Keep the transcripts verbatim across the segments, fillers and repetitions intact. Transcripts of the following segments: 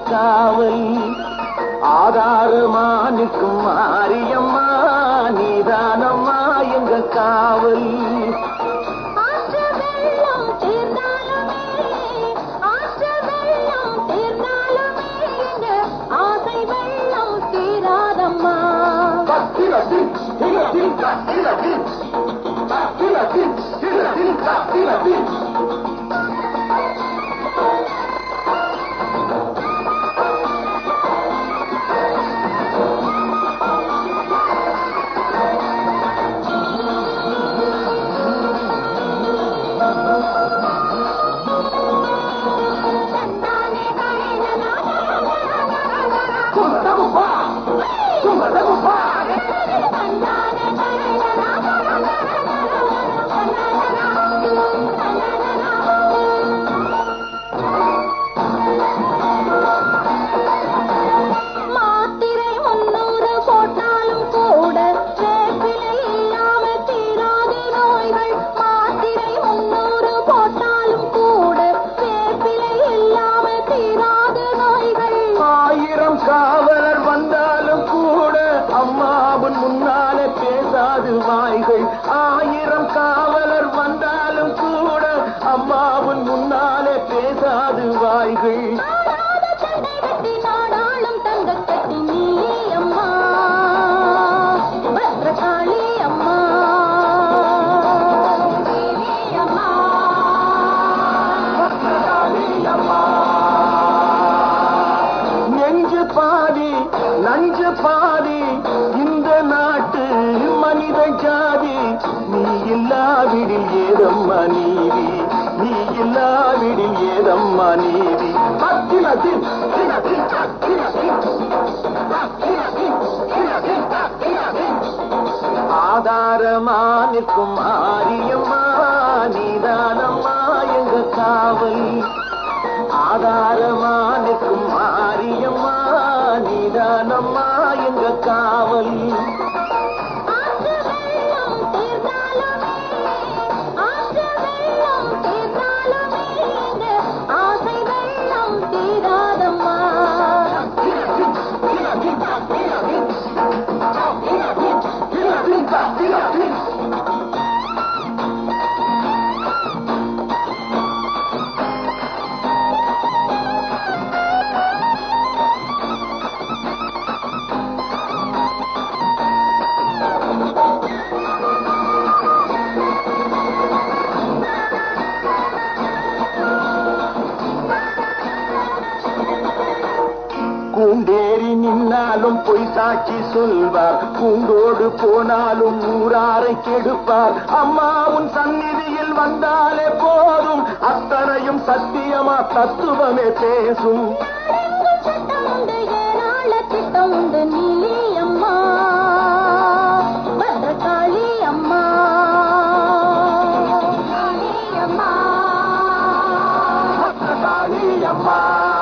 காவல். ஆதாரமா நிற்கும் மாரியம்மா நீதானம்மா எங்க காவல். காவலர் வந்தாலும் கூட அம்மாவின் முன்னாலே பேசாது வாய்கள். ஆயிரம் காவலர் வந்தாலும் கூட அம்மாவின் முன்னாலே பேசாது வாய்கள். நாடாளும் தங்க கட்டி நீ அம்மா பத்ரகாளி அம்மா அம்மா பத்ரகாளி அம்மா. நெஞ்சு பாதி நஞ்சு பாதி இந்த நாட்டு மனித ஜாதி. நீ இல்லாவிடில் ஏதம்மா நீதி, நீ இல்லாவிடில் ஏதம்மா நீதி. ஆதாரமா நிற்கும் மாரியம்மா நீதானம்மா எங்க காவல். ஆதாரமா நிற்கும் மாரியம்மா நீதானம்மா எங்க காவல். கூண்டேறி நின்னாலும் பொய் சாட்சி சொல்வார், கூண்டோடு போனாலும் ஊராரை கெடுப்பார். அம்மா உன் சந்நிதியில் வந்தாலே போதும், அத்தனையும் சத்தியமா தத்துவமே பேசும். சட்டம் உண்டு ஏராள திட்டம் உண்டு நீலி அம்மா பத்ரகாளி அம்மா அம்மா பத்ரகாளி அம்மா.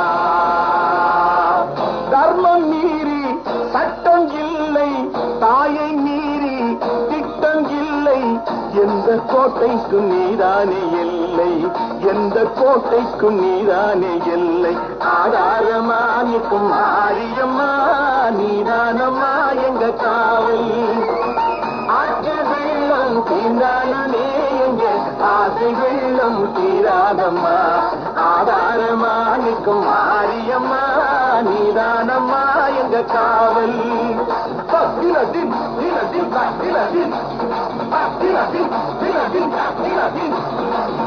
தர்மம் மீறி சட்டம் இல்லை, தாயை மீறி திட்டம் இல்லை. எந்த கோட்டைக்கு நீதானே எல்லை, எந்த கோட்டைக்கு நீதானே எல்லை. ஆதாரமா நிற்கும் மாரியம்மா நீதானம்மா எங்க காவல். ஆற்று வெள்ளம் தீண்டானே எங்க ஆசை வெள்ளம் தீராதம்மா. ஆதாரமா நிற்கும் மாரியம்மா நீதானம்மா எங்க காவல். திலதின் திலதின் திலதின் திலதின் திலதின் திலதின்